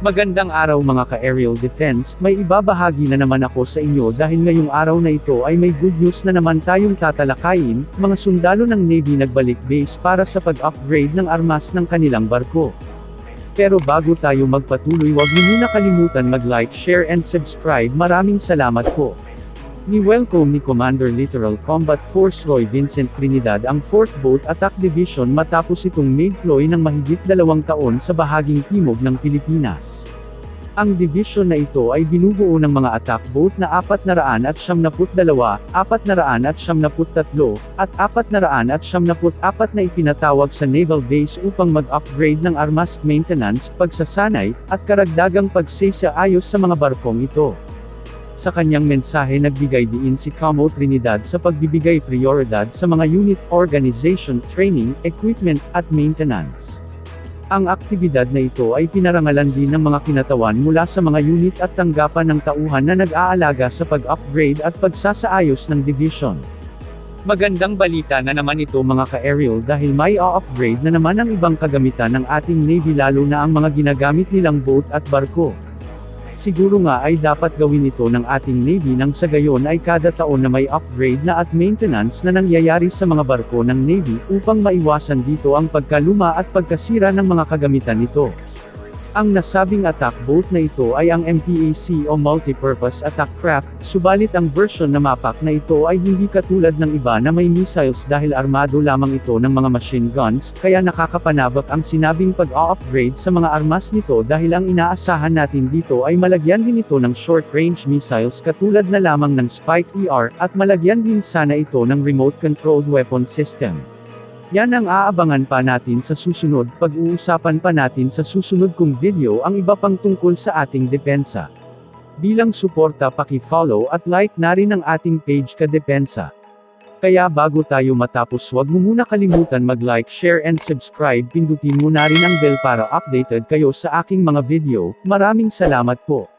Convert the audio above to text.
Magandang araw mga ka-aerial defense, may ibabahagi na naman ako sa inyo dahil ngayong araw na ito ay may good news na naman tayong tatalakayin, mga sundalo ng Navy nagbalik base para sa pag-upgrade ng armas ng kanilang barko. Pero bago tayo magpatuloy, huwag niyo muna kalimutan mag-like, share and subscribe. Maraming salamat po. Ni-welcome ni Commander Littoral Combat Force Roy Vincent Trinidad ang 4th Boat Attack Division matapos itong mag-deploy ng mahigit 2 taon sa bahaging timog ng Pilipinas. Ang division na ito ay binubuo ng mga attack boat na 472, 493, at 474 na ipinatawag sa naval base upang mag-upgrade ng armas, maintenance, pagsasanay, at karagdagang pagsasayos sa mga barkong ito. Sa kanyang mensahe nagbigay diin si Camo Trinidad sa pagbibigay prioridad sa mga unit, organization, training, equipment, at maintenance. Ang aktibidad na ito ay pinarangalan din ng mga kinatawan mula sa mga unit at tanggapan ng tauhan na nag-aalaga sa pag-upgrade at pagsasaayos ng division. Magandang balita na naman ito mga ka-aerial dahil may upgrade na naman ang ibang kagamitan ng ating Navy lalo na ang mga ginagamit nilang boat at barko. Siguro nga ay dapat gawin ito ng ating Navy nang sa gayon ay kada taon na may upgrade na at maintenance na nangyayari sa mga barko ng Navy upang maiwasan dito ang pagkaluma at pagkasira ng mga kagamitan nito. Ang nasabing attack boat na ito ay ang MPAC o Multi-Purpose Attack Craft, subalit ang version na mapak na ito ay hindi katulad ng iba na may missiles dahil armado lamang ito ng mga machine guns, kaya nakakapanabak ang sinabing pag-upgrade sa mga armas nito dahil ang inaasahan natin dito ay malagyan din ito ng short-range missiles katulad na lamang ng Spike ER, at malagyan din sana ito ng remote-controlled weapon system. Yan ang aabangan pa natin sa susunod, pag-uusapan pa natin sa susunod kong video ang iba pang tungkol sa ating depensa. Bilang suporta paki-follow at like na rin ang ating page Ka-Depensa. Kaya bago tayo matapos huwag mo muna kalimutan mag-like, share and subscribe, pindutin mo na rin ang bell para updated kayo sa aking mga video. Maraming salamat po.